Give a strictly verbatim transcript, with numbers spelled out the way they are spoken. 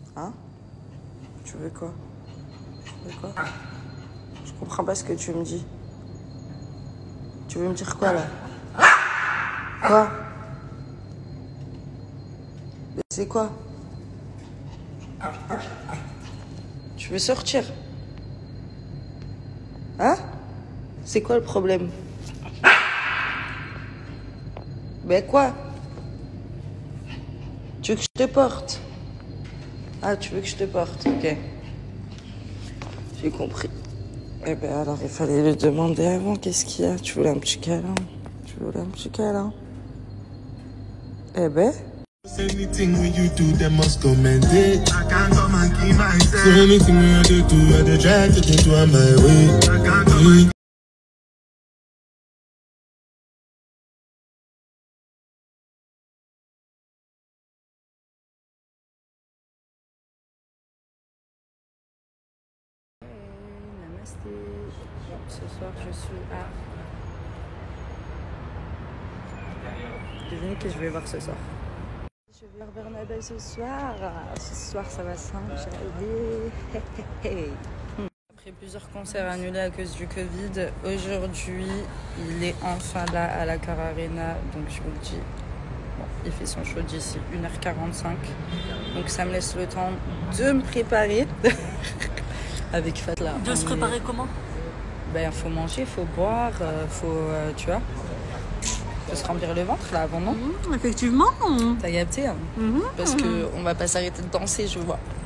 Hein? Tu veux quoi? Tu veux quoi? Je comprends pas ce que tu me dis. Tu veux me dire quoi là? Quoi? Mais c'est quoi? Tu veux sortir? Hein? C'est quoi le problème? Ben quoi? Tu veux que je te porte? Ah, tu veux que je te porte? Ok. J'ai compris. Eh ben alors, il fallait le demander avant. Qu'est-ce qu'il y a? Tu voulais un petit câlin? Tu voulais un petit câlin? Eh ben... Anything when you do, they must commend it. I can't come and keep myself. So anything when I do, do I try to get to on my way. I can't come and Namasté. Ce soir, je suis à... Devinez que je vais voir ce soir. Je vais voir Bernabé ce soir. Ce soir, ça va s'enjailler. Après plusieurs concerts annulés à cause du Covid, aujourd'hui, il est enfin là à la Car Arena. Donc, je vous le dis, bon, il fait son show d'ici une heure quarante-cinq. Donc, ça me laisse le temps de me préparer. Avec Fatla. De se préparer est... comment? Ben, faut manger, faut boire, euh, faut, euh, tu vois, faut se remplir le ventre là avant, non? Mmh, effectivement. T'as capté, hein? Mmh, Parce mmh. que on va pas s'arrêter de danser, je vois.